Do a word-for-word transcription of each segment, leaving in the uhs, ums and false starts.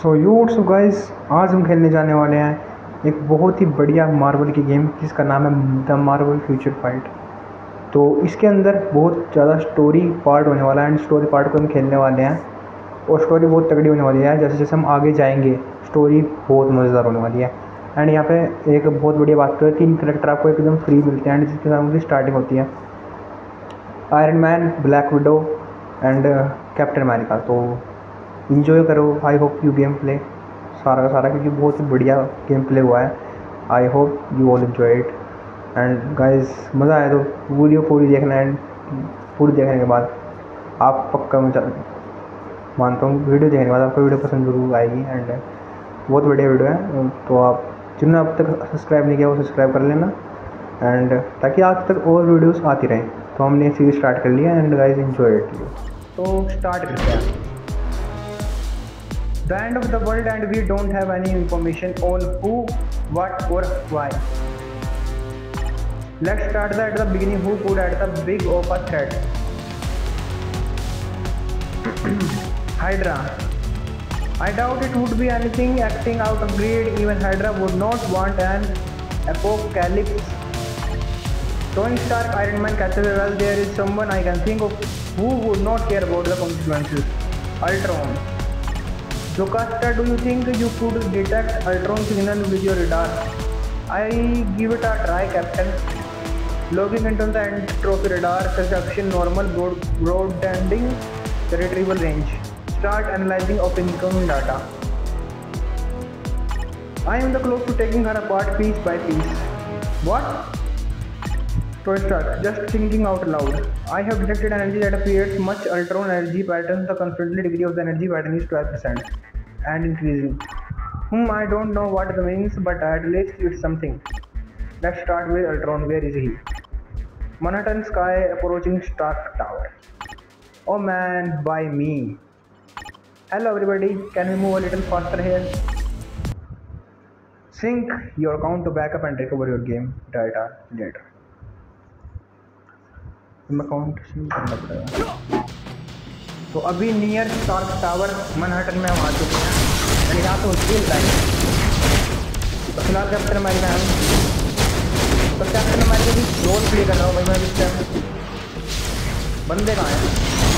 So you what's up guys, आज हम खेलने जाने वाले हैं एक बहुत ही बढ़िया मार्वल की गेम जिसका नाम है द मार्वल फ्यूचर फाइट। तो इसके अंदर बहुत ज़्यादा स्टोरी पार्ट होने वाला है एंड स्टोरी पार्ट को हम खेलने वाले हैं और स्टोरी बहुत तगड़ी होने वाली है। जैसे जैसे हम आगे जाएंगे स्टोरी बहुत मज़ेदार होने वाली है। एंड यहाँ पे एक बहुत बढ़िया बात तो है, तीन करेक्टर आपको एकदम फ्री मिलते हैं एंड जिसके साथ उनकी स्टार्टिंग होती है Iron Man, Black Widow and Captain America. तो इन्जॉय करो। I hope you game play सारा का सारा, क्योंकि बहुत ही बढ़िया गेम प्ले हुआ है। I hope you all enjoy it and guys मज़ा आया तो वीडियो पूरी देखना एंड पूरी देखने के बाद आप पक्का मैं मानता हूँ वीडियो देखने के बाद आपको वीडियो पसंद जरूर आएगी एंड बहुत बढ़िया वीडियो है। तो आप जिन्होंने अब तक सब्सक्राइब नहीं किया वो सब्सक्राइब कर लेना एंड ताकि आज तक और वीडियोस आती रहें। तो हमने सीरीज स्टार्ट कर लिया एंड गाइस एंजॉय इट। तो स्टार्ट करते हैं। The end of the world and we don't have any information on who, what or why. Let's start at the beginning. Who could at the big of a threat? Hydra. I doubt it would be anything acting out of greed. Even Hydra would not want an apocalypse. Tony Stark, Iron Man, Captain Well, there is someone I can think of who would not care about the consequences. Ultron. Jocasta, do you think you could detect Ultron signal with your radar? I give it a try, Captain. Logging into the entropy radar, perception normal, broad broadening the retrieval range. Start analyzing of incoming data. I am the close to taking her apart piece by piece. What? Tony Stark, just thinking out loud. I have detected energy that appears much Ultron energy pattern. The confidence degree of the energy pattern is twelve percent and increasing. Hmm, I don't know what it means, but at least it's something. Let's start with Ultron. Where is he? Manhattan sky approaching Stark Tower. Oh man, by me. Hello everybody, can we move a little faster here? Sync your account to back up and recover your game data later. Account करना पड़ेगा। तो अभी near Stark tower Manhattan में हम आ चुके हैं यानी यहाँ तो स्टील लाइन। तो फिलहाल कैप्टन अमेरिका है, तो कैप्टन अमेरिका भी रोल प्ले कर रहा हूँ भाई मैं इस टाइम। बंदे कहाँ हैं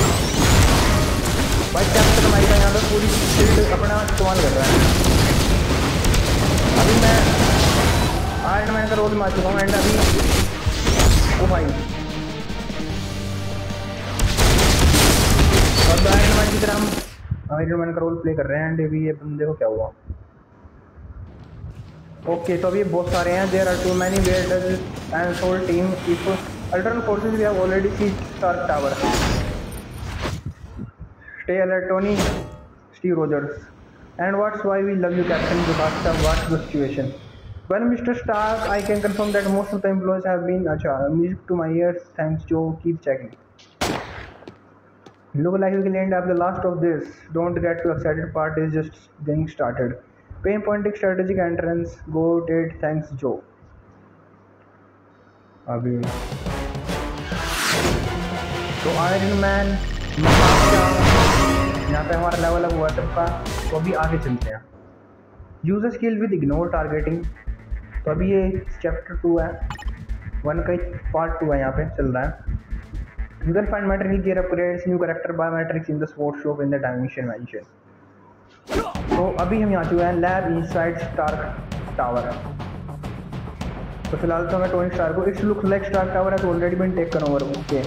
भाई? कैप्टन अमेरिका यहाँ पर पूरी शील्ड अपना इस्तेमाल कर रहा है। अभी मैं आयरन मैन का रोल में आ चुका हूँ एंड अभी ओ भाई आयरन मैन की तरह हम आयरन मैन का रोल प्ले कर रहे हैं एंड अभी ये बंदे को क्या हुआ? ओके, तो अभी बहुत सारे हैं। There are too many where does and soul team if Ultron forces we have already seized Stark Tower. Stay alert Tony, Steve Rogers and what's why we love you Captain Jocasta, what's the situation? Well mister Stark, I can confirm that most of the employees have been अच्छा music to my ears, thanks Jo, keep checking. Look like we can end up the last of this. Don't get too excited, part is just getting started. Pinpointing strategic entrance, go did, thanks Joe. अभी तो iron man यहाँ पे हमारा level up हुआ सबका, तो अभी आगे चलते हैं। User skill with ignore targeting. तो अभी ये चैप्टर टू है, वन का पार्ट टू है यहाँ पे चल रहा है। You can find material gear upgrades, new character biometrics in the sports shop in the dimension mention. तो अभी हम यहाँ चुके हैं लैब इनसाइड स्टार्क टावर। तो फिलहाल तो हमें टोनी स्टार्क को it's looks like Stark Tower है तो already been taken over. Okay,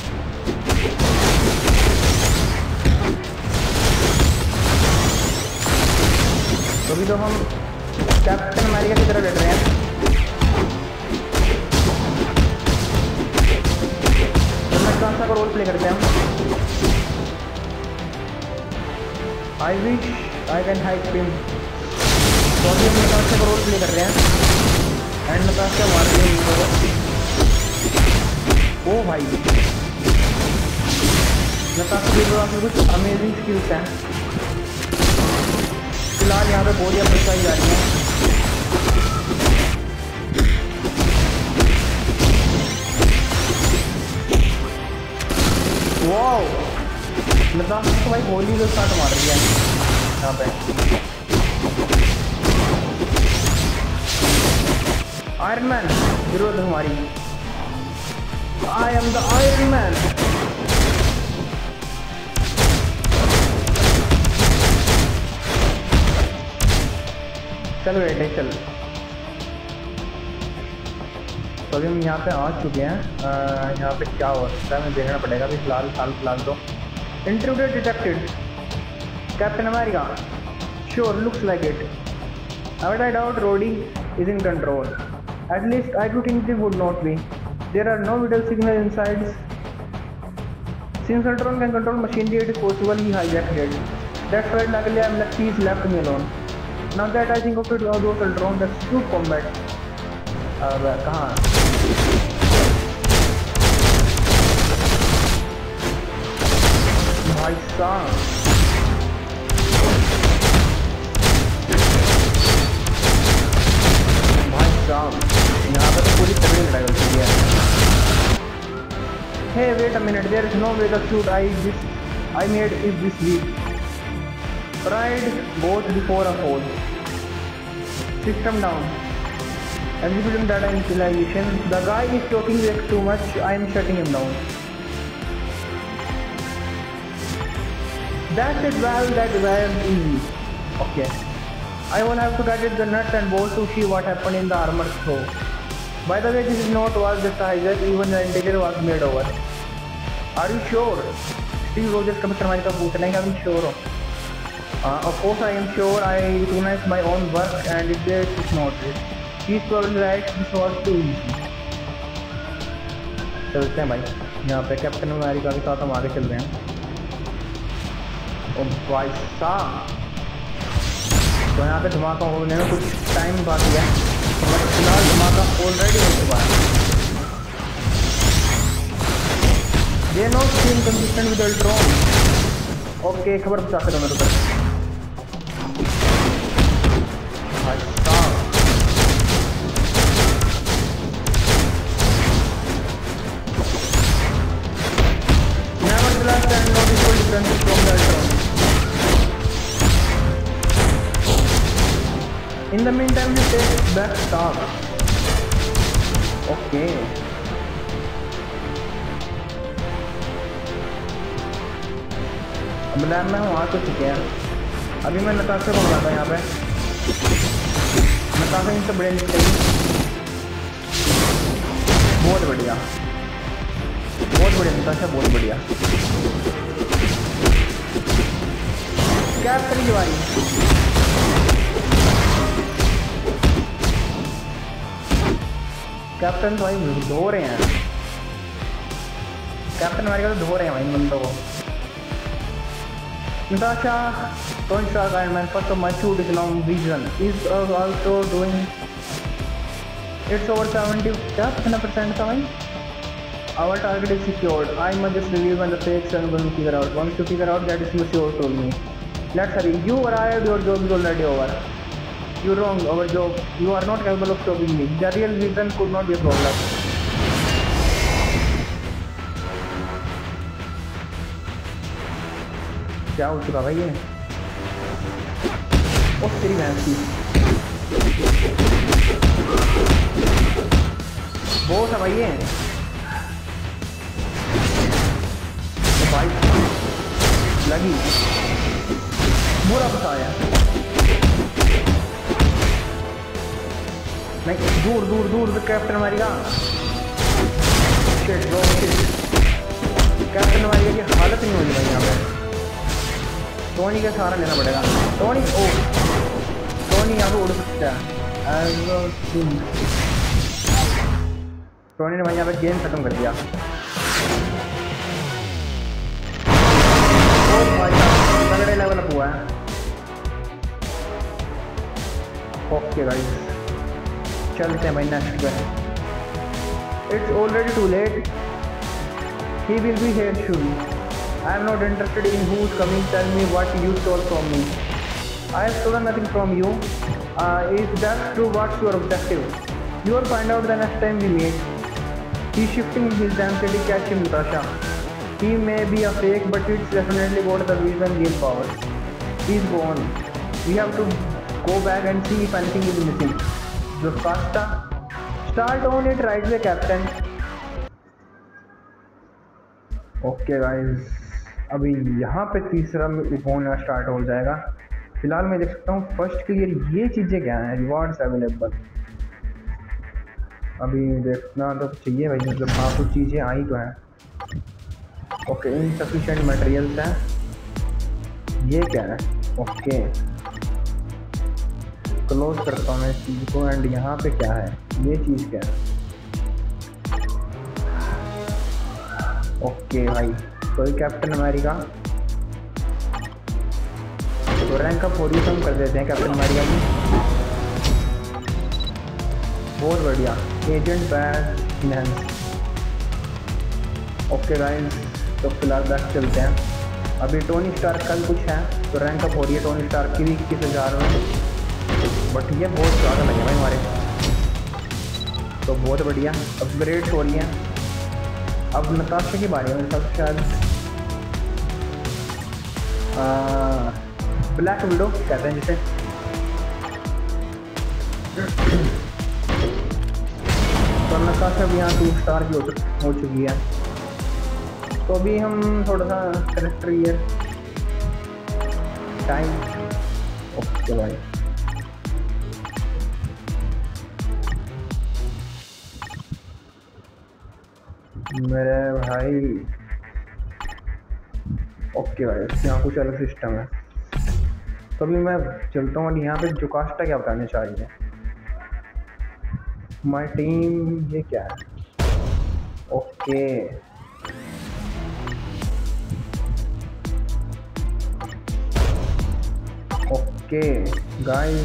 तो अभी तो हम कैप्टन अमेरिका की तरफ लड़ रहे हैं। का रोल प्ले करते हैं हम। I wish I can hide him. तो अभी हम नताशा का रोल प्ले कर रहे हैं एंड नताशा मार रही है। ओ भाई नताशा के पास कुछ अमेजिंग स्किल्स हैं। फिलहाल यहाँ पे गोलियाँ बरसाई जा रही हैं। वाओ, लद्दाख तो भाई गोली तो स्टार्ट मार रही है। यहाँ पे। आयरन मैन जरूरत है हमारी। I am the Iron Man. चल बेटे चल। तो अभी हम यहाँ पे आ चुके हैं। यहाँ पे क्या हो सकता है हमें देखना पड़ेगा अभी फिलहाल फिलहाल फिलहाल तो। Intruder detected. Captain America. Sure looks like it. But I doubt Rhodey is in control. At least I do think they would not be. There are no vital signal inside. Since Ultron can control machinery, it is possible he hijacked it. That's right, luckily I'm lucky he's left me alone. Now that I think of it, those Ultron, that's true combat. अब कहाँ? भाई साहब, भाई साहब, यहाँ पर तो पूरी तगड़ी लड़ाई हो चुकी है। Hey, wait a minute, there is no way the suit I this I made is this weak. Pride goes before a fall. System down. Executing data initialization. The guy is talking way too much. I am shutting him down. That's it, well, that was easy. Okay. I will have to get it the nuts and bolts to see what happened in the armor throw. By the way, this is not was just a hijack, even the integer was made over. Are you sure? Steve Rogers Captain America पूछना है, are you sure? Uh, of course I am sure. I recognize my own work and if there is not it. He's probably right. This was too easy. चलते हैं भाई, यहाँ पे captain America के साथ हम आगे चल रहे हैं। ओ भाई साहब, तो यहाँ पे धमाका होने में कुछ टाइम बाकी है, बट फिलहाल धमाका ऑलरेडी हो चुका है। They not seem consistent with Ultron. Okay, खबर बचा कर दो मेरे को। भाई साहब, nevertheless, there are no visual differences from the Ultron. In the meantime, we take back Stark. Okay. अब लैब में हम आ तो चुके हैं। अभी मैं नताशा को बुलाता यहाँ पे। नताशा इनसे बड़े निकली। बहुत बढ़िया, बहुत बढ़िया नताशा, बहुत बढ़िया। कैप्टन की बारी। कैप्टन तो भाई धो रहे हैं, कैप्टन अमेरिका तो धो रहे हैं भाई इन बंदों को। Natasha, Tony Stark, Iron Man, first of my suit is long vision. Is also doing. It's over seventy percent coming. Our target is secured. I must just review when the fakes and going to figure out. Once you figure out that is what you told me. Let's hurry. You arrived. Your job is already over. You're wrong. Our job. You are not capable of stopping me. The real reason could not be a problem. क्या हो चुका भाई ये? ओ तेरी भैंस की बहुत है भाई ये। तो भाई लगी बुरा बताया नहीं, दूर दूर दूर Captain America. Shit bro, Captain America की हालत नहीं होगी भाई यहाँ पे। टोनी का सहारा लेना पड़ेगा। टोनी ओ टोनी यहाँ पे उड़ सकता है। टोनी ने भाई यहाँ पे गेम खत्म कर दिया। ओ भाई तगड़े लेवल अप हुआ है। ओके गाइस, चलते हैं भाई नेक्स्ट पे। It's already too late. He will be here soon. I am not interested in who's coming. Tell me what you stole from me. I have stolen nothing from you. Uh, if that's true, what's your objective? You will find out the next time we meet. He's shifting his density. Catch him, Natasha. He may be a fake, but it's definitely got the vision gain power. Please go on. We have to go back and see if anything is missing. Jocasta, start on it right away, Captain. Okay guys, अभी यहाँ पे तीसरा होना start हो जाएगा। फिलहाल मैं देख सकता हूँ फर्स्ट क्लियर ये चीज़ें क्या हैं, रिवॉर्ड्स अवेलेबल। अभी देखना तो चाहिए भाई, मतलब हाँ कुछ चीज़ें आई तो हैं। ओके, इनसफिशिएंट मटेरियल्स हैं। ये क्या है? ओके, क्लोज करता हूँ मैं इस चीज़ को। एंड यहाँ पे क्या है? ये चीज़ क्या है? ओके भाई, कोई कैप्टन अमेरिका तो रैंक अप हो रही है, हम कर देते हैं कैप्टन अमेरिका की। बहुत बढ़िया, agent badge enhance. Okay guys, तो फिलहाल बैक चलते हैं। अभी टोनी स्टार्क कल कुछ है तो रैंक अप हो रही है टोनी स्टार्क की भी इक्कीस हज़ार में। बट ये बहुत ज़्यादा लगे भाई हमारे, तो बहुत बढ़िया अपग्रेड हो रही है। अब नताशा की बारी है मेरे साथ शायद। ब्लैक विडो कहते हैं जिसे। तो नताशा भी यहाँ टू स्टार की हो, हो चुकी है। तो अभी हम थोड़ा सा करेक्टर ईयर टाइम। ओके भाई, मेरे भाई। ओके भाई, यहाँ कुछ अलग सिस्टम है। तो अभी मैं चलता हूँ। यहाँ पे जोकास्टा क्या बताने चाह रही है माई टीम? ये क्या है? ओके, ओके गाइस,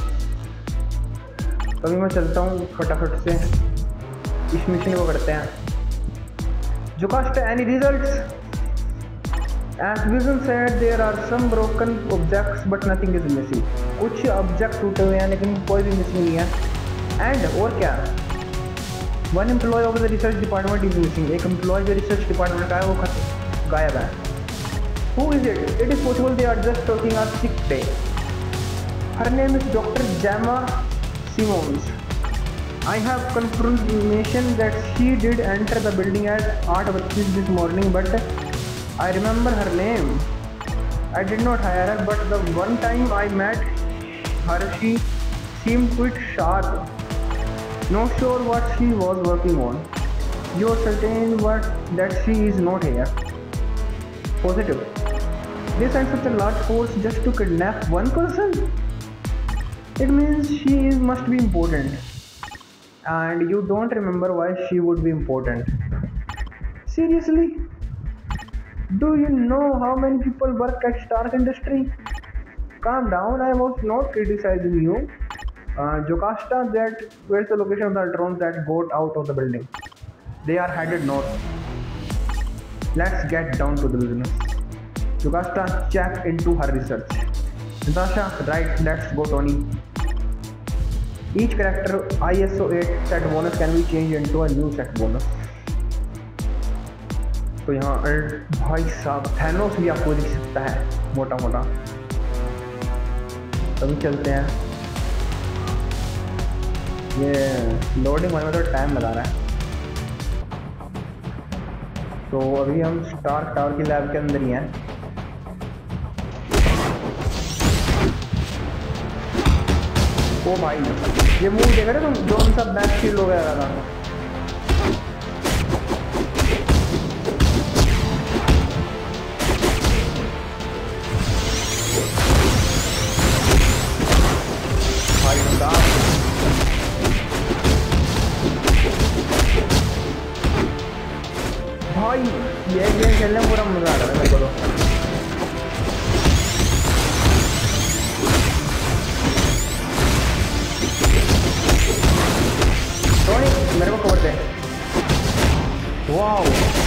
तो अभी मैं चलता हूँ फटाफट से इस मिशन को करते हैं। Jocasta, any results? As Vision said, there are some broken objects, but nothing is missing. कुछ ऑब्जेक्ट टूटे हुए हैं लेकिन कोई भी मिसिंग नहीं है। एंड और क्या? One employee of the research department is missing. एक एम्प्लॉय जो रिसर्च डिपार्टमेंट का है वो खत्म गायब है। Who is it? It is possible they are just taking a sick day. Her name is Doctor Gemma Simmons. I have confirmation that she did enter the building at eight thirty this morning, but I remember her name. I did not hire her, but the one time I met her, she seemed quite sharp. Not sure what she was working on. You're certain what that she is not here? Positive. They sent such a large force just to kidnap one person? It means she is must be important. And you don't remember why she would be important? Seriously? Do you know how many people work at Stark Industry? Calm down, I was not criticizing you. Uh, Jocasta, that where's the location of the drones that got out of the building? They are headed north. Let's get down to the business. Jocasta, check into her research. Natasha, right, let's go Tony. Each character I S O eight set bonus can be changed into a new set bonus. तो यहाँ भाई साहब Thanos भी आपको दिख सकता है मोटा मोटा। तभी चलते हैं। ये लोडिंग होने में तो टाइम लगा रहा है। तो अभी हम स्टार्क टावर की लैब के अंदर ही हैं। ओ भाई, ये मूव देख रहे तुम, जो उनका बैक शील्ड हो गया था। भाई साहब, भाई ये गेम खेलने में पूरा मजा आ रहा है मेरे को तो। मेरे को कवर दे। वाओ,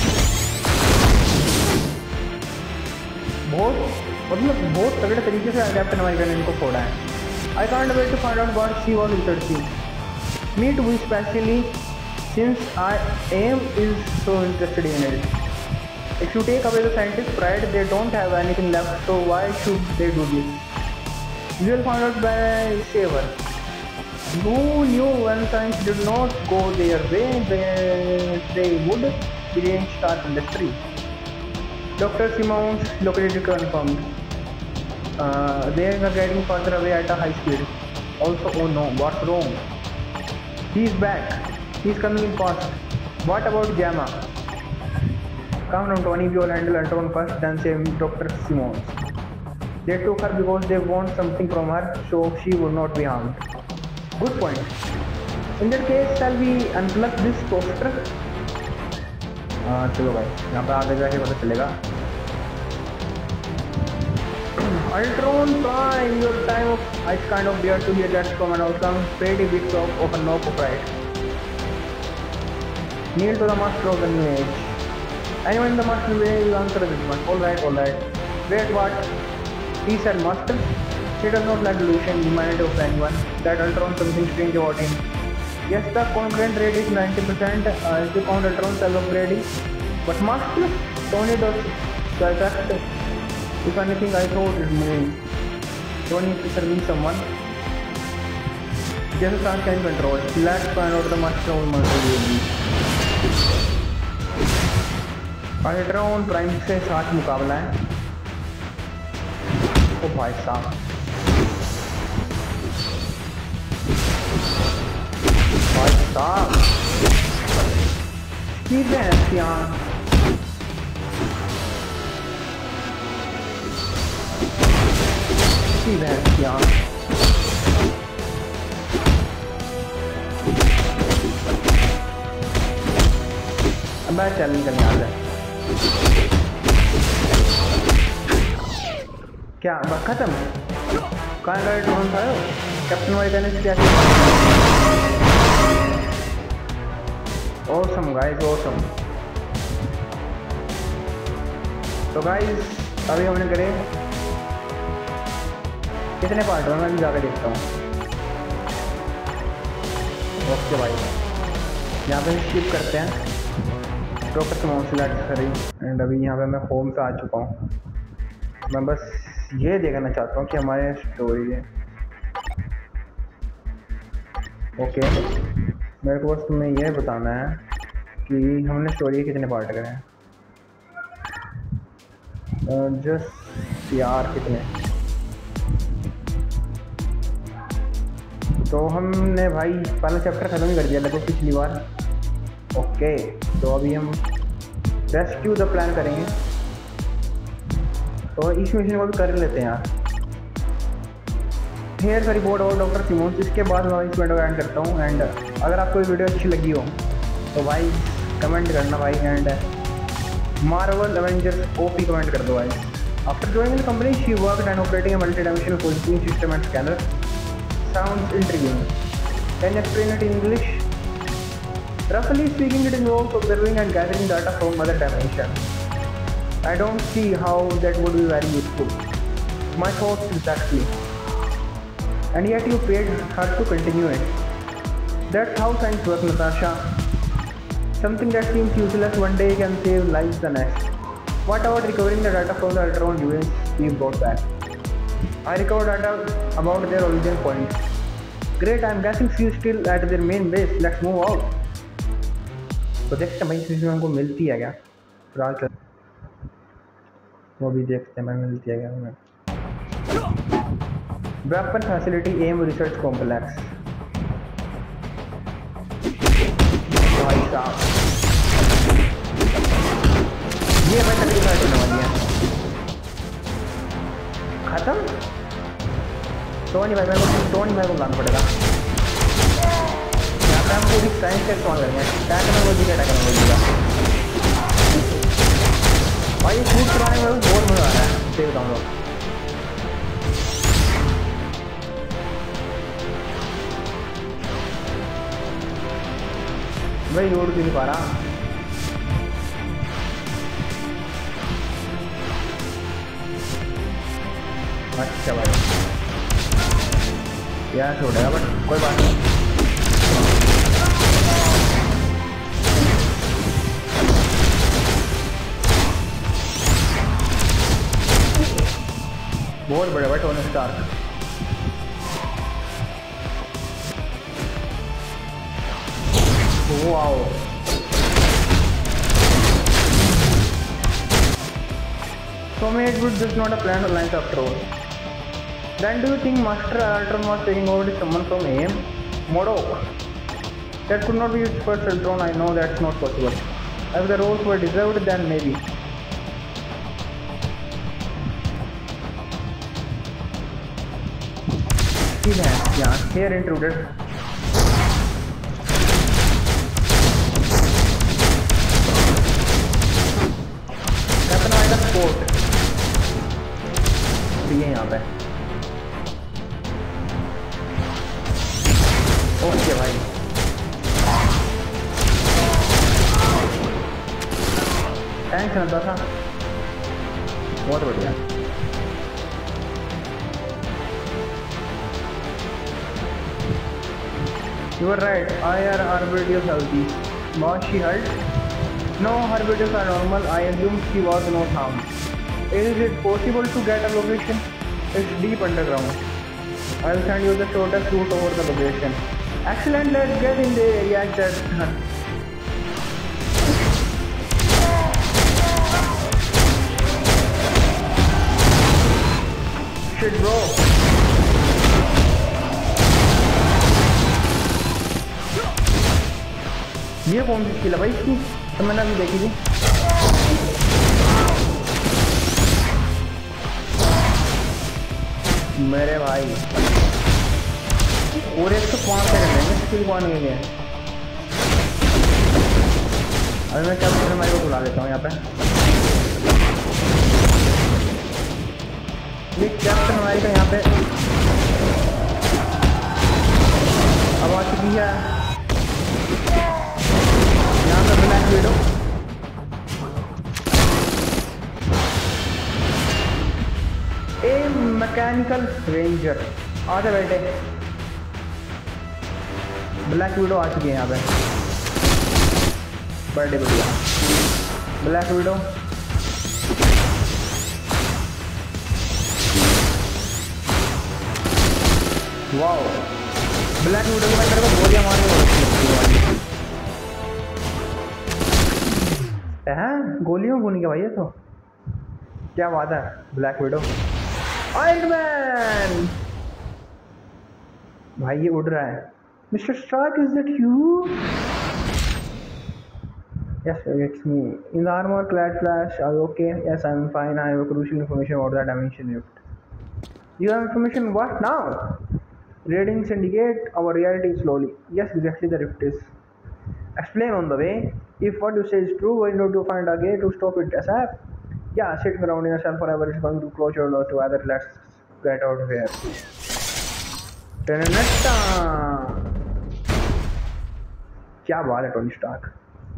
बहुत मतलब बहुत तगड़े तरीके से कैप्टन अमेरिका ने इनको फोड़ा है। I can't wait to find out what she was researching. Me too specially since I am is so interested in it. If you take away the scientist pride, they don't have anything left, so why should they do this? You will find out by Saver. Who knew when science did not go their way, they, they would begin start industry. Doctor Simmons located confirmed. Uh, they are getting further away at a high speed. Also, oh no, what's wrong? He's back. He's coming in fast. What about Gamma? Come down, Tony. We will handle Ultron first, then save Doctor Simmons. They took her because they want something from her, so she would not be harmed. Good point. In that case, shall we unplug this toaster? हाँ चलो भाई, यहाँ पे आगे जाके पता चलेगा. Ultron Prime, your time of I kind of dare to hear that from an outcome. Pretty big talk of a knock of pride. Kneel to the master of the new age. Anyone in the master way, you answer this one. Alright, alright. Wait, what? He said master? He does not like delusion, humanity of anyone. That Ultron something strange about him. Yes, the concurrent rate is ninety percent. Uh, if you count Ultron self upgrading. But master? Tony does the effect. If anything, I thought it means Tony is serving someone. Just a can control. Let's find out the master of multi. Ultron Prime से साथ मुकाबला है. ओ भाई साहब, भाई साहब की भैंस यहाँ की भैंस यहाँ अब मैं चैलेंज करने आ गया. क्या बस खत्म? कहाँ गए ड्रोन था? कैप्टन वाइट ने क्या किया? Awesome guys, awesome. तो गाइस अभी हमने करे कितने पार्ट में, मैं भी जाकर देखता हूँ. ओके भाई, यहाँ पे स्किप करते हैं. डॉक्टर सिमोन सेलेक्ट करी एंड अभी यहाँ पे मैं होम पे आ चुका हूँ. मैं बस ये देखना चाहता हूँ कि हमारे स्टोरी है. ओके, मेरे को बस तुम्हें यह बताना है कि हमने स्टोरी के कितने पार्ट करे हैं. जस्ट यार कितने, तो हमने भाई पहला चैप्टर ख़त्म ही कर दिया लगभग पिछली बार. ओके, तो अभी हम रेस्क्यू द प्लान करेंगे. तो इस मिशन को भी कर लेते हैं यार. हेयर का रिपोर्ट और डॉक्टर सिमोन्स. इसके बाद मैं इस वीडियो को एंड करता हूँ. एंड अगर आपको ये वीडियो अच्छी लगी हो तो भाई कमेंट करना भाई. And Marvel Avengers OP comment कर दो भाई. After joining the company she worked and operating a multi dimensional positioning system and scanner. Sounds intriguing. Can you explain it in English? Roughly speaking, it involves observing and gathering data from other dimensions. I don't see how that would be very useful. My thoughts exactly. And yet you paid her to continue it. That's how science works, Natasha. Something that seems useless one day can save lives the next. What about recovering the data from the Ultron units we brought back? I recovered data about their origin point. Great, I'm guessing she's still at their main base. Let's move out. तो देखते हैं भाई इसमें हमको मिलती है क्या. फिलहाल वो भी देखते हैं मैं मिलती है क्या हमें. Weapon facility M research complex. भाई साहब ये भाई तकलीफ होने वाली है. खत्म. टोनी भाई मेरे को टोनी मेरे को लाना पड़ेगा. हम पूरी साइंस का इस्तेमाल करेंगे. टेक्नोलॉजी का टेक्नोलॉजी का भाई शूट कराने में बहुत मज़ा आ रहा है. देख बताऊँ लोग भाई रोड भी नहीं पा रहा. अच्छा भाई यार छोड़ेगा बट कोई बात नहीं. बहुत बड़े भाई Tony Stark. Wow, so mate, but this is not a planned alliance after all. Then do you think Master Ultron was taking over to someone from A M? Modok. That could not be his first Ultron. I know that's not possible. If the roles were deserved, then maybe. Yeah, here intruded. Captain America Sport भी है यहाँ पे। Okay भाई, thanks Nanda था, बहुत बढ़िया। You were right. I are her videos healthy. Was she hurt? No, her videos are normal. I assume she was not harmed. Is it possible to get a location? It's deep underground. I'll send you the shortest route over the location. Excellent. Let's get in the area. That shit, bro. ये कौन सी skill है भाई इसकी? तो मैंने अभी देखी थी। मेरे भाई और एक तो पाँच से कर स्किल पॉइंट के लिए। अभी मैं कैप्टन अमेरिका को बुला लेता हूँ यहाँ पे। ये कैप्टन अमेरिका यहाँ पे अब आ चुकी है। यहाँ पे Black Widow, a mechanical ranger आधे बैठे। ब्लैक विडो आ चुकी है यहाँ पे, बर्थडे बढ़िया। Black Widow wow, Black Widow को मैं तेरे को गोलियां मार हैं, गोलियों को नहीं क्या भाई ये तो क्या बात है। ब्लैक विडो, आयरन मैन भाई ये उड़ रहा है। Mister Stark, is that you? Yes it's me. In the armour clad flash, are you okay? Yes I am fine, I have a crucial information about the dimension lift. You have information? What now? Readings indicate our reality slowly. Yes, exactly, the rift is. Explain on the way. If what you say is true, we need to find a way to stop it ASAP. Yeah, sitting around in a cell forever is going to close your door to other. Let's get out of here. Tenesta. क्या बात है Tony Stark.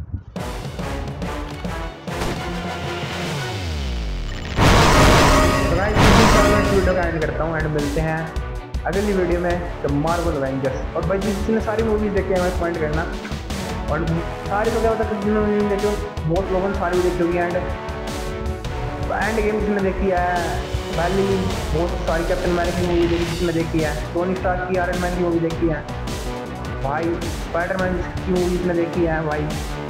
Video का end करता हूँ and मिलते हैं अगली video में द मार्वल एवेंजर्स। और भाई जिसने सारी मूवीज देखी है हमें कमेंट करना। और सारी तो क्या होता है, जिन्होंने देखो बहुत लोगों ने सारी देखी होगी। एंड एंड गेम जिसने देखी है, पहली बहुत सारी कैप्टन अमेरिका की मूवी देखी जिसने देखी है, टोनी स्टार्क की आयरन मैन की मूवी देखी है भाई, स्पाइडरमैन की मूवी जिसने देखी है भाई,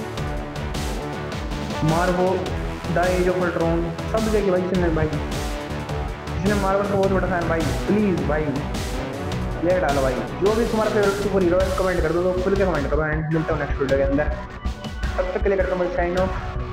Marvel the age of Ultron सब देखी भाई जिसने भाई जिसने मार्वल का बहुत बड़ा फैन भाई, प्लीज़ भाई ये डालो भाई। जो भी तुम्हारा फेवरेट सुपर हीरो है कमेंट कर दो, तो खुल के कमेंट करो एंड मिलता हूँ नेक्स्ट वीडियो के अंदर। तब तक के लिए करता हूँ मैं साइन ऑफ।